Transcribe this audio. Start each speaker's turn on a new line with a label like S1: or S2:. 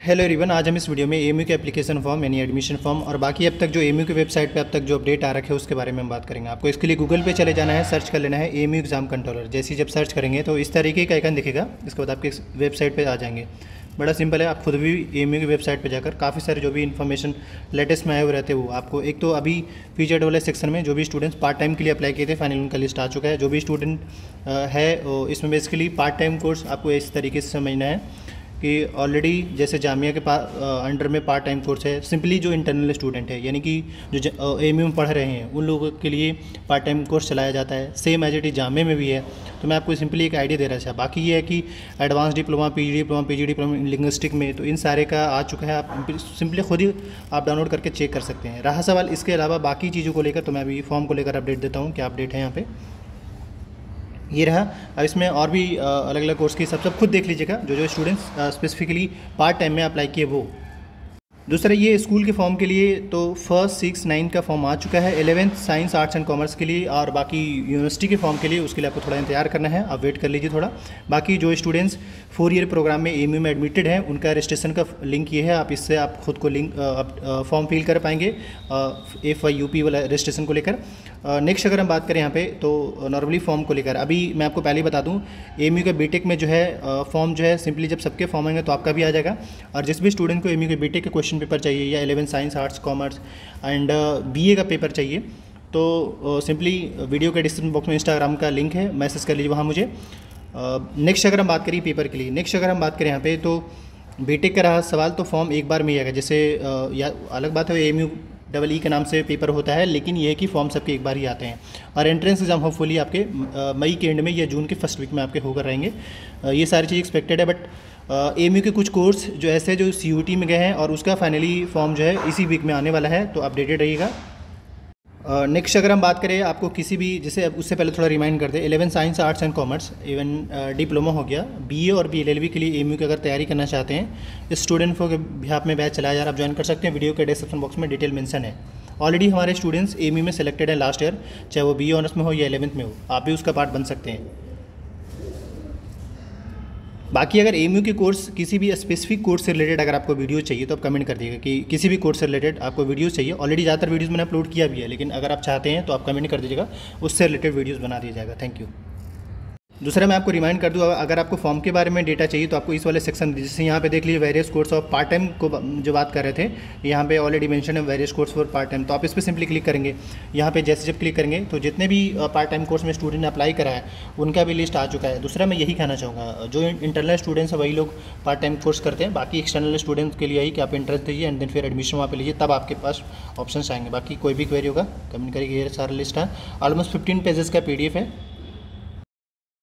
S1: Hello everyone, आज हम इस वीडियो में एएमयू के एप्लीकेशन फॉर्म यानी एडमिशन फॉर्म और बाकी अब तक जो एएमयू की वेबसाइट पे अब तक जो अपडेट आ रखे है उसके बारे में हम बात करेंगे। आपको इसके लिए गूगल पे चले जाना है, सर्च कर लेना है एएमयू एग्जाम कंट्रोलर। जैसे ही जब सर्च करेंगे तो इस तरीके का आइकन दिखेगा। इसके बाद आपके वेबसाइट पर आ जाएंगे। बड़ा सिंपल है, आप खुद भी एएमयू की वेबसाइट पर जाकर काफ़ी सारे जो भी इन्फॉर्मेशन लेटेस्ट में आए हुए रहते हैं वो आपको एक तो अभी फीचर्ड वाले सेक्शन में जो भी स्टूडेंट्स पार्ट टाइम के लिए अप्लाई किए थे फाइनल उनका लिस्ट आ चुका है। जो भी स्टूडेंट है इसमें बेसिकली पार्ट टाइम कोर्स आपको इस तरीके से समझना है कि ऑलरेडी जैसे जामिया के अंडर में पार्ट टाइम कोर्स है। सिंपली जो इंटरनल स्टूडेंट है यानी कि जो एएमयू में पढ़ रहे हैं उन लोगों के लिए पार्ट टाइम कोर्स चलाया जाता है। Same as it is Jamia में भी है। तो मैं आपको सिंपली एक आइडिया दे रहा था। बाकी ये है कि advance diploma, PG diploma in linguistic में तो इन सारे का आ चुका है। आप सिंपली खुद ही आप डाउनलोड करके चेक कर सकते हैं। रहा सवाल इसके अलावा बाकी चीज़ों को लेकर, तो मैं अभी फॉर्म को लेकर अपडेट देता हूँ। क्या अपडेट है यहाँ पे ये रहा। अब इसमें और भी अलग अलग कोर्स की सब खुद देख लीजिएगा जो जो स्टूडेंट्स स्पेसिफिकली पार्ट टाइम में अप्लाई किए वो। दूसरा ये स्कूल के फॉर्म के लिए तो 1st, 6, 9 का फॉर्म आ चुका है। 11th science arts and commerce के लिए और बाकी यूनिवर्सिटी के फॉर्म के लिए उसके लिए आपको थोड़ा इंतजार करना है। आप वेट कर लीजिए थोड़ा। बाकी जो स्टूडेंट्स 4 ईयर प्रोग्राम में एएमयू में एडमिटेड हैं उनका रजिस्ट्रेशन का लिंक ये है। आप इससे आप खुद को लिंक फॉर्म फिल कर पाएंगे FYUP वाला रजिस्ट्रेशन को लेकर। नेक्स्ट अगर हम बात करें यहाँ पे तो नॉर्मली फॉर्म को लेकर अभी मैं आपको पहले ही बता दूँ एएमयू के बीटेक में जो है फॉर्म जो है सिंपली जब सबके फॉर्म आएंगे तो आपका भी आ जाएगा। और जिस भी स्टूडेंट को एएमयू के बीटेक के क्वेश्चन पेपर चाहिए या 11 science arts commerce and BA का पेपर चाहिए तो सिंपली वीडियो के डिस्क्रिप्शन बॉक्स में इंस्टाग्राम का लिंक है, मैसेज कर लीजिए वहाँ मुझे। नेक्स्ट अगर हम बात करें पेपर के लिए, नेक्स्ट अगर हम बात करें यहाँ पे तो बीटेक का रहा सवाल तो फॉर्म एक बार में ही आएगा। जैसे या अलग बात है एएमयू EE के नाम से पेपर होता है, लेकिन ये है कि फॉर्म सबके एक बार ही आते हैं। और एंट्रेंस एग्जाम होपफुली आपके मई के एंड में या जून के फर्स्ट वीक में आपके होकर रहेंगे। ये सारी चीज़ एक्सपेक्टेड है। बट एएमयू के कुछ कोर्स जो ऐसे जो CUT में गए हैं और उसका फाइनली फॉर्म जो है इसी वीक में आने वाला है, तो अपडेटेड रहिएगा। नेक्स्ट अगर हम बात करें आपको किसी भी जैसे उससे पहले थोड़ा रिमाइंड कर दे 11 science arts and commerce even diploma हो गया, BA और LLB के लिए एएमयू की अगर तैयारी करना चाहते हैं इस स्टूडेंट को बिहाफ में बैच चलाया जा रहा, आप ज्वाइन कर सकते हैं। वीडियो के डिस्क्रिप्शन बॉक्स में डिटेल मेंशन है। ऑलरेडी हमारे स्टूडेंट्स एएमयू में सेलेक्टेड है लास्ट ईयर, चाहे वो BA ऑनर्स में हो या 11th में हो, आप भी उसका पार्ट बन सकते हैं। बाकी अगर एएमयू के कोर्स किसी भी स्पेसिफिक कोर्स से रिलेटेड अगर आपको वीडियो चाहिए तो आप कमेंट कर दीजिएगा कि किसी भी कोर्स से रिलेटेड आपको वीडियोस चाहिए। ऑलरेडी ज़्यादातर वीडियोस मैंने अपलोड किया भी है, लेकिन अगर आप चाहते हैं तो आप कमेंट कर दीजिएगा, उससे रिलेटेड वीडियोस बना दिया जाएगा। Thank you. दूसरा मैं आपको रिमाइंड कर दूँ अगर आपको फॉर्म के बारे में डेटा चाहिए तो आपको इस वाले सेक्शन जैसे यहाँ पे देख लीजिए various course of part time को जो बात कर रहे थे, यहाँ पे ऑलरेडी मेंशन है various course for part time. तो आप इस पर सिंपली क्लिक करेंगे। यहाँ पे जैसे जब क्लिक करेंगे तो जितने भी पार्ट टाइम कोर्स में स्टूडेंट ने अप्लाई करा है उनका भी लिस्ट आ चुका है। दूसरा मैं यही कहना चाहूँगा जो इंटरनल स्टूडेंट्स हैं वही लोग पार्ट टाइम कोर्स करते हैं। बाकी एक्सटर्नल स्टूडेंट्स के लिए यही कि आप इंटरेस्ट दीजिए एंड देन फिर एडमिशन वहाँ पे लीजिए, तब आपके पास ऑप्शन आएंगे। बाकी कोई भी क्वेरी होगा कमेंट करिए। ये सारा लिस्ट है, ऑलमोस्ट 15 पेजेस का PDF है।